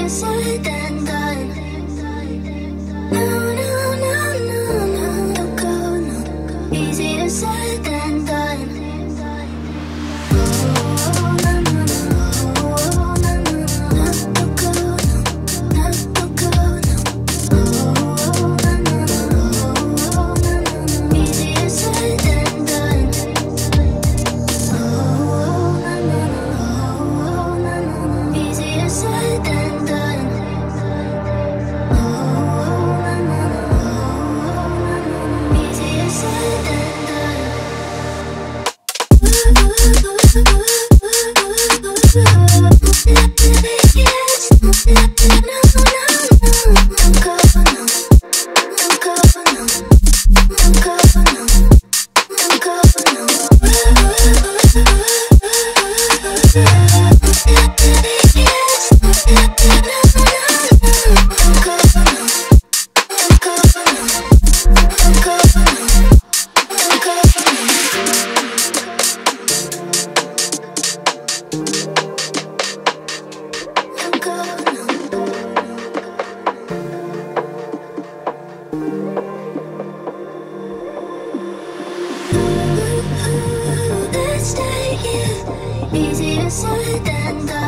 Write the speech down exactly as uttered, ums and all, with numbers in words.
said than done. No, no, no, no, no, don't go, no. Easier said than done. Oh, no, no, no, oh, no, no, no, don't go, no, no, don't go, no. Oh, no, no, no, oh, no, no, no, easier said than done. Oh, no, no, no, oh, no, no, no, easier said than done. Easier said than done.